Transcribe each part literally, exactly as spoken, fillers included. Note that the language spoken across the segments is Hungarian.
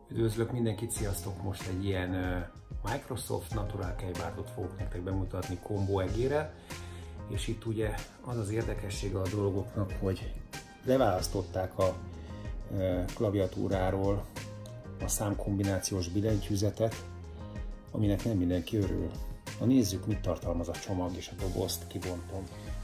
Üdvözlök mindenkit, sziasztok! Most egy ilyen Microsoft Natural Keyboardot fogok nektek bemutatni kombó egérrel, és itt ugye az az érdekessége a dolgoknak, hogy leválasztották a klaviatúráról a számkombinációs billentyűzetet, aminek nem mindenki örül. Na nézzük, mit tartalmaz a csomag, és a dobozt kibontom.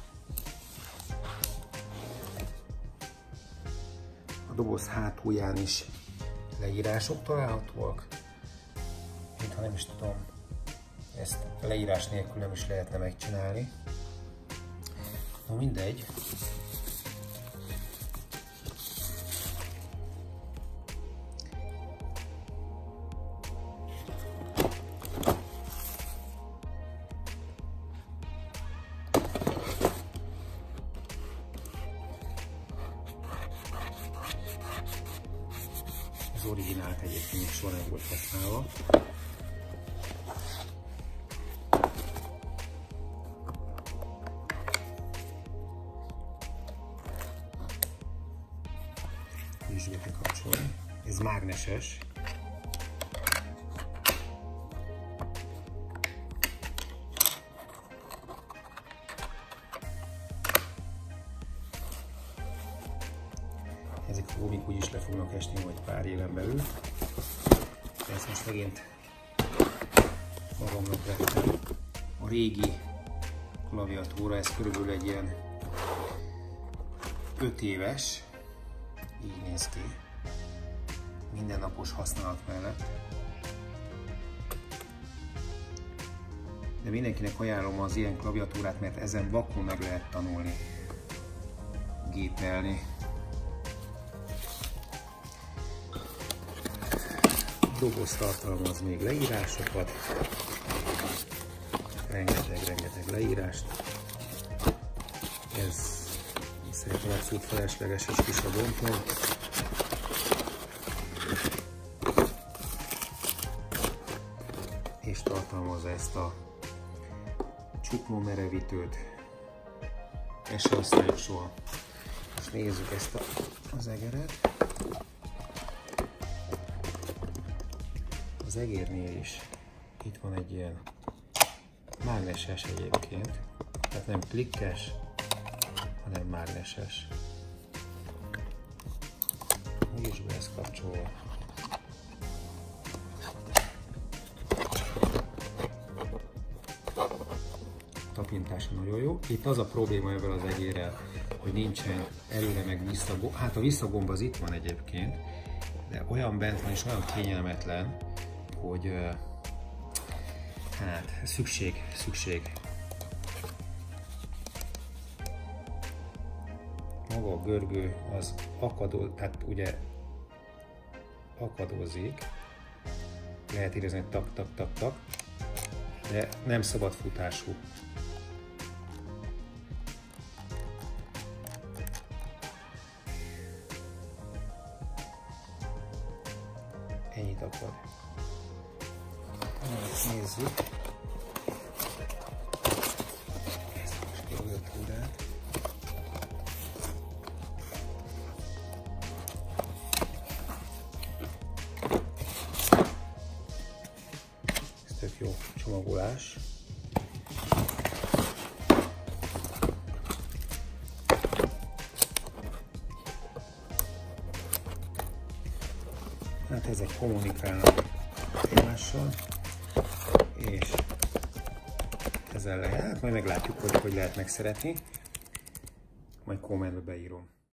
A doboz hátulján is leírások találhatóak, mintha nem is tudom, ezt leírás nélkül nem is lehetne megcsinálni. Na mindegy. Az originált egyébként még soha nem volt használva. És be kell kapcsolni. Ez mágneses. Ezek a gumik úgyis le fognak esni majd pár éven belül. Ezt most megint magamnak vettem. A régi klaviatúra, ez körülbelül egy ilyen öt éves. Így néz ki. Mindennapos használat mellett. De mindenkinek ajánlom az ilyen klaviatúrát, mert ezen vakon meg lehet tanulni gépelni. A doboz tartalmaz még leírásokat, rengeteg-rengeteg leírást. Ez szerintem abszolút felesleges, és kis a bontom. És tartalmazza ezt a csuklómerevítőt. Ezt sem használjuk soha. Most nézzük ezt a, az egeret. Az egérnél is itt van egy ilyen mágneses egyébként, tehát nem klikkes, hanem mágneses. És be ezt kapcsolva. Tapintása nagyon jó. Itt az a probléma ezzel az egérrel, hogy nincsen előre meg visszagomb. Hát a visszagomb az itt van egyébként, de olyan bent van és olyan kényelmetlen, hogy hát szükség, szükség. Maga a görgő az akadó, tehát ugye akadozik, lehet érezni, hogy tak, tak, tak, tak, de nem szabad futású. Ennyit akad. Most nézzük ezt a klaviatúrát. Ez tök jó csomagolás. Hát ezek kommunikálnak egymással, és ezzel lehet, majd meglátjuk, hogy hogy lehet megszeretni, majd kommentbe beírom.